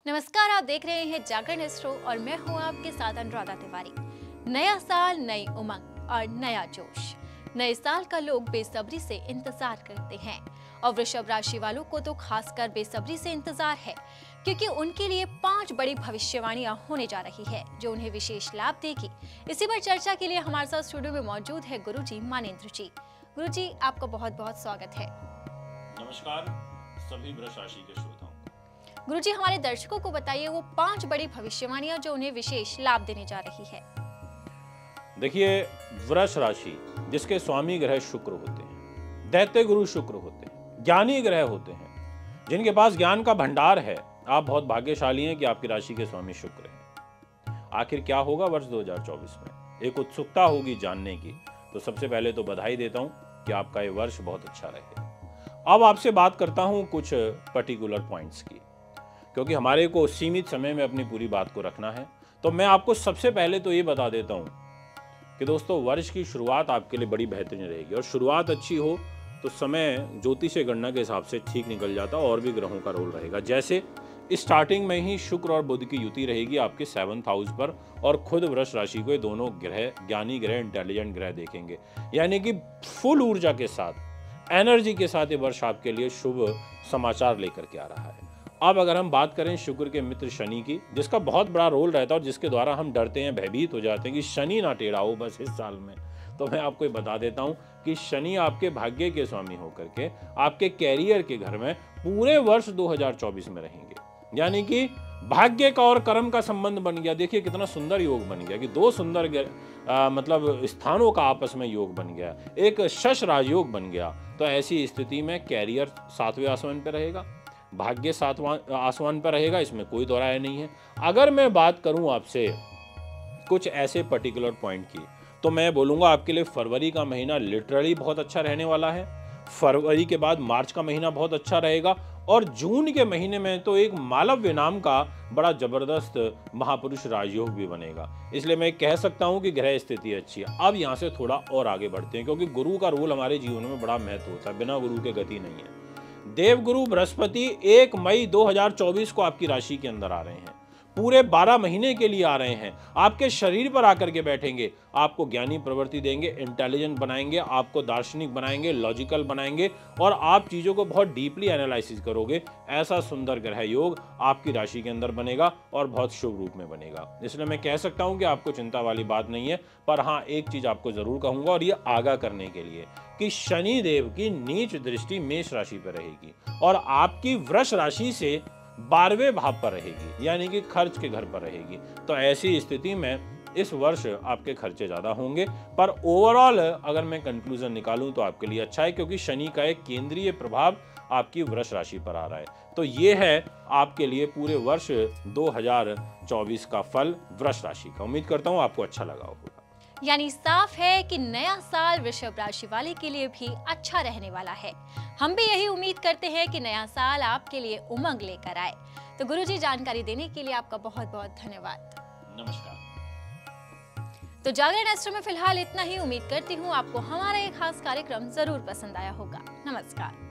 नमस्कार, आप देख रहे हैं जागरण एस्ट्रो और मैं हूं आपके साथ अनुराधा तिवारी। नया साल, नई उमंग और नया जोश। नए साल का लोग बेसब्री से इंतजार करते हैं और वृषभ राशि वालों को तो खासकर बेसब्री से इंतजार है, क्योंकि उनके लिए 5 बड़ी भविष्यवाणियां होने जा रही है जो उन्हें विशेष लाभ देगी। इसी पर चर्चा के लिए हमारे साथ स्टूडियो में मौजूद है गुरुजी मानेंद्र जी। गुरुजी, आपका बहुत बहुत स्वागत है। नमस्कार सभी वृष राशि के श्रोताओं। गुरुजी, हमारे दर्शकों को बताइए वो 5 बड़ी भविष्यवाणियां जो उन्हें विशेष लाभ देने जा रही है। देखिए, वृष राशि जिसके स्वामी ग्रह शुक्र होते हैं, दैत्य गुरु शुक्र होते हैं, ज्ञानी ग्रह होते हैं, जिनके पास ज्ञान का भंडार है, आप बहुत भाग्यशाली हैं कि आपकी राशि के स्वामी शुक्र हैं। आखिर क्या होगा वर्ष 2024 में, एक उत्सुकता होगी जानने की। तो सबसे पहले तो बधाई देता हूं कि आपका ये वर्ष बहुत अच्छा रहे। अब आपसे बात करता हूं कुछ पर्टिकुलर पॉइंट्स की, क्योंकि हमारे को सीमित समय में अपनी पूरी बात को रखना है। तो मैं आपको सबसे पहले तो ये बता देता हूं कि दोस्तों, वर्ष की शुरुआत आपके लिए बड़ी बेहतरीन रहेगी और शुरुआत अच्छी हो तो समय ज्योतिषीय गणना के हिसाब से ठीक निकल जाता और भी ग्रहों का रोल रहेगा। जैसे स्टार्टिंग में ही शुक्र और बुध की युति रहेगी आपके 7th हाउस पर, और खुद वृष राशि को दोनों ग्रह, ज्ञानी ग्रह, इंटेलिजेंट ग्रह देखेंगे, यानी कि फुल ऊर्जा के साथ, एनर्जी के साथ ये वर्ष आपके लिए शुभ समाचार लेकर के आ रहा है। अब अगर हम बात करें शुक्र के मित्र शनि की, जिसका बहुत बड़ा रोल रहता है और जिसके द्वारा हम डरते हैं, भयभीत हो जाते हैं कि शनि ना टेढ़ा हो बस इस साल में, तो मैं आपको ये बता देता हूं कि शनि आपके भाग्य के स्वामी होकर के आपके कैरियर के घर में पूरे वर्ष 2024 में रहेंगे। यानी कि भाग्य का और कर्म का संबंध बन गया। देखिए कितना सुंदर योग बन गया कि दो सुंदर मतलब स्थानों का आपस में योग बन गया, एक शश राजयोग बन गया। तो ऐसी स्थिति में कैरियर 7वें आसमान पर रहेगा, भाग्य 7वां आसमान पर रहेगा, इसमें कोई दो राय नहीं है। अगर मैं बात करूं आपसे कुछ ऐसे पर्टिकुलर पॉइंट की, तो मैं बोलूंगा आपके लिए फरवरी का महीना लिटरली बहुत अच्छा रहने वाला है। फरवरी के बाद मार्च का महीना बहुत अच्छा रहेगा, और जून के महीने में तो एक मालव्य नाम का बड़ा जबरदस्त महापुरुष राजयोग भी बनेगा। इसलिए मैं कह सकता हूं कि ग्रह स्थिति अच्छी है। अब यहां से थोड़ा और आगे बढ़ते हैं, क्योंकि गुरु का रोल हमारे जीवन में बड़ा महत्व होता है, बिना गुरु के गति नहीं है। देवगुरु बृहस्पति 1 मई 2024 को आपकी राशि के अंदर आ रहे हैं, पूरे 12 महीने के लिए आ रहे हैं। आपके शरीर पर आकर के बैठेंगे, आपको ज्ञानी प्रवृत्ति देंगे, इंटेलिजेंट बनाएंगे, आपको दार्शनिक बनाएंगे, लॉजिकल बनाएंगे, और आप चीजों को बहुत डीपली एनालिसिस करोगे। ऐसा सुंदर ग्रह योग आपकी राशि के अंदर बनेगा और बहुत शुभ रूप में बनेगा। इसलिए मैं कह सकता हूं कि आपको चिंता वाली बात नहीं है। पर हाँ, एक चीज आपको जरूर कहूंगा, और ये आगाह करने के लिए, कि शनि देव की नीच दृष्टि मेष राशि पर रहेगी और आपकी वृष राशि से 12वें भाव पर रहेगी, यानी कि खर्च के घर पर रहेगी। तो ऐसी स्थिति में इस वर्ष आपके खर्चे ज्यादा होंगे, पर ओवरऑल अगर मैं कंक्लूजन निकालूं तो आपके लिए अच्छा है, क्योंकि शनि का एक केंद्रीय प्रभाव आपकी वृष राशि पर आ रहा है। तो ये है आपके लिए पूरे वर्ष 2024 का फल वृष राशि का। उम्मीद करता हूं आपको अच्छा लगा होगा। यानी साफ है कि नया साल वृषभ राशि वाले के लिए भी अच्छा रहने वाला है। हम भी यही उम्मीद करते हैं कि नया साल आपके लिए उमंग लेकर आए। तो गुरुजी, जानकारी देने के लिए आपका बहुत बहुत धन्यवाद। नमस्कार। तो जागरण एस्ट्रो में फिलहाल इतना ही। उम्मीद करती हूँ आपको हमारा ये खास कार्यक्रम जरूर पसंद आया होगा। नमस्कार।